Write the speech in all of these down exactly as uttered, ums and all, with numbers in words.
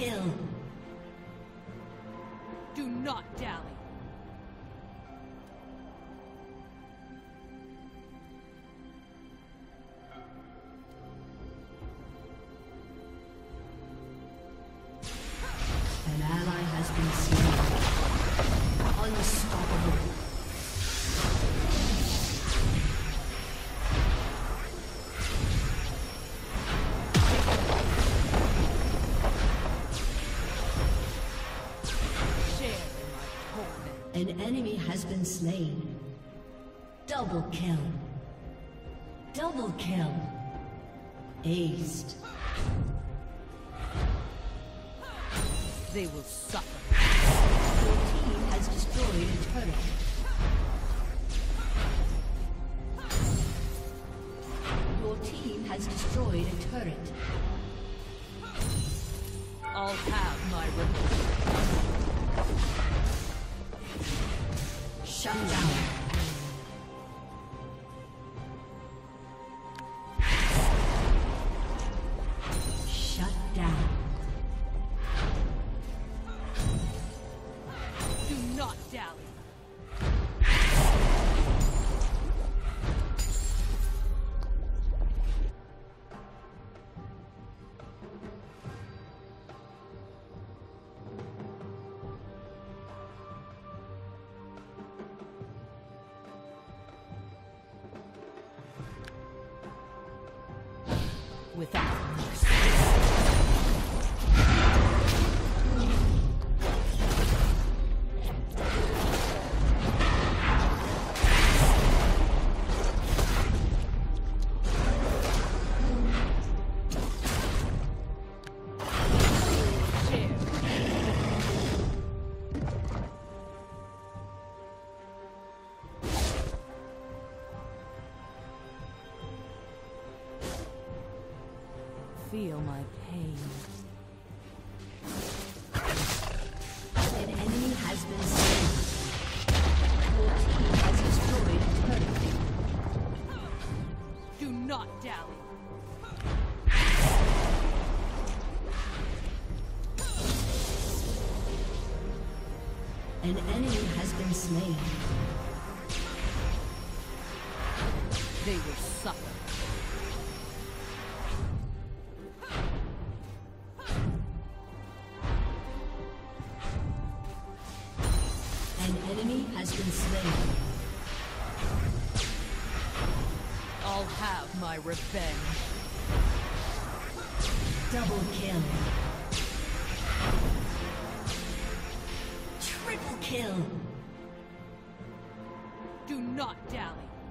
kill. Do not dally. An ally has been slain. Unstoppable. An enemy has been slain. Double kill. Double kill. Aced. They will suffer. Your team has destroyed a turret. Your team has destroyed a turret. I'll have my revenge. Shut down. Shut down. Do not dally. Without mercy. Feel my pain. An enemy has been slain. Your team has destroyed a turret. Do not dally. An enemy has been slain. They will suffer. An enemy has been slain. I'll have my revenge. Double kill. Triple kill. Do not dally.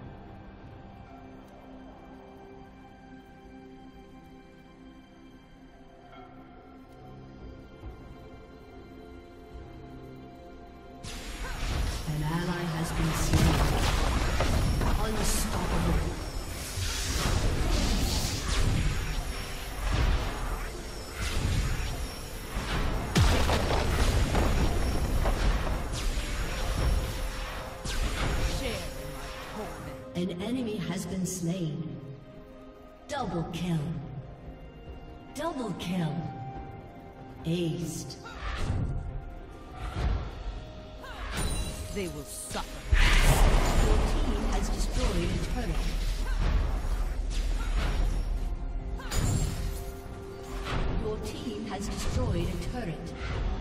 An ally has been slain. Unstoppable. An enemy has been slain. Double kill. Double kill. Aced. They will suffer. Your team has destroyed a turret. Your team has destroyed a turret.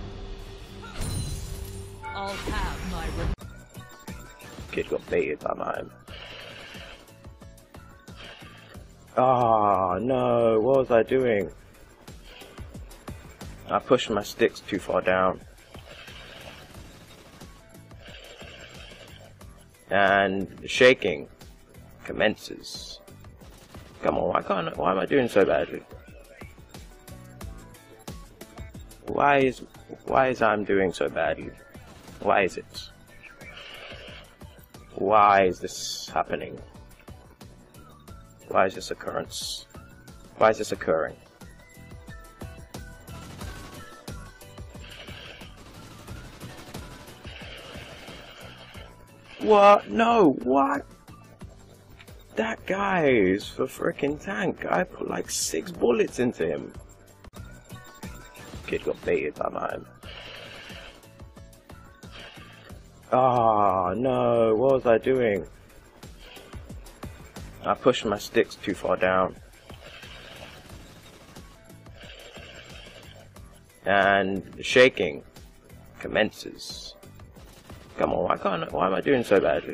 I'll have my revenge. Kid got baited by mine. Ah, oh, no, what was I doing? I pushed my sticks too far down. And the shaking commences. Come on, why can't, why am I doing so badly? Why is, why is I'm doing so badly? Why is it? Why is this happening? Why is this occurrence? Why is this occurring? What? No, what? That guy is for frickin' tank. I put like six bullets into him. kid got baited by mine. Ah, oh, no, what was I doing? I pushed my sticks too far down. And the shaking commences. Come on, why can't, why am I doing so badly?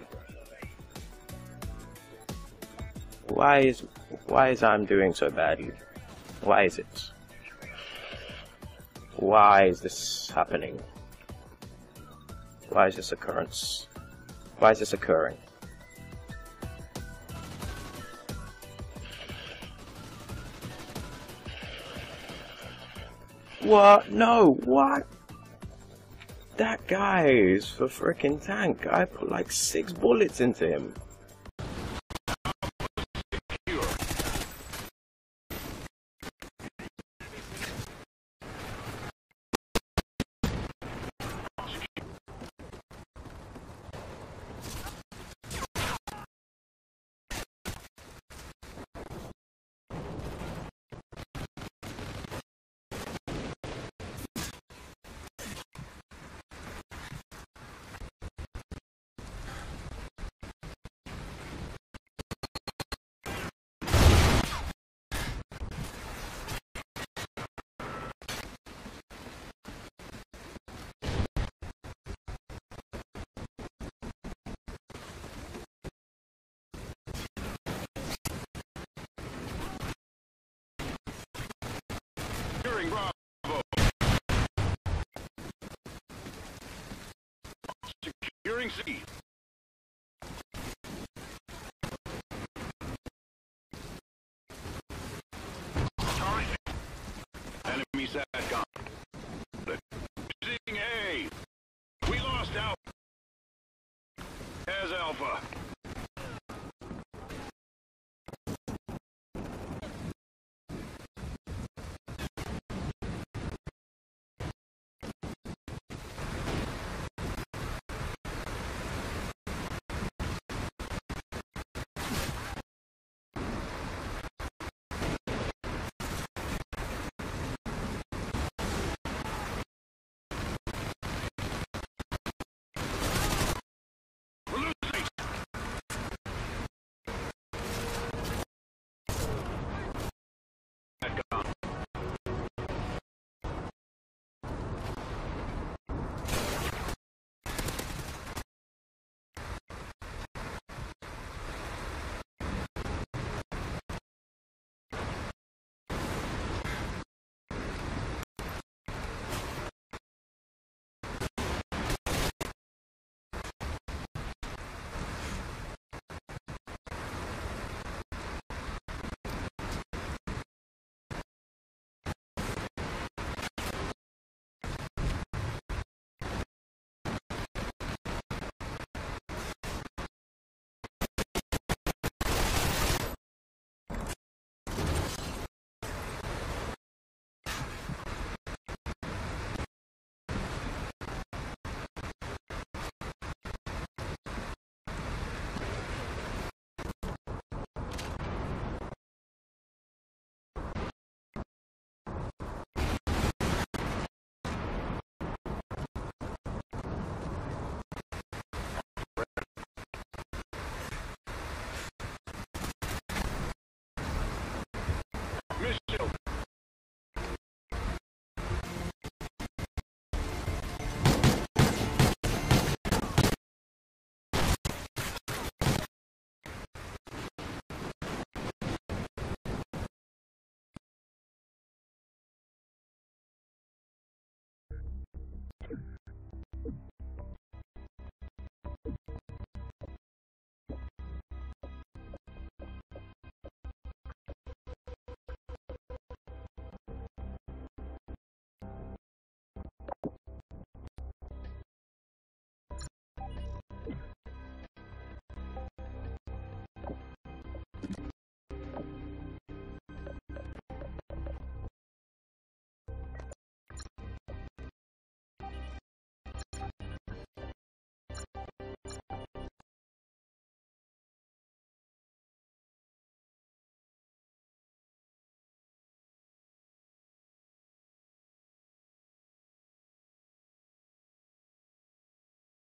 Why is, why is I'm doing so badly? Why is it? Why is this happening? Why is this occurrence? Why is this occurring? What? No, what? That guy is the frickin' tank. I put like six bullets into him. Bravo. Securing C. Target. Enemy SATCOM. Losing A. We lost Alpha. As Alpha. Mission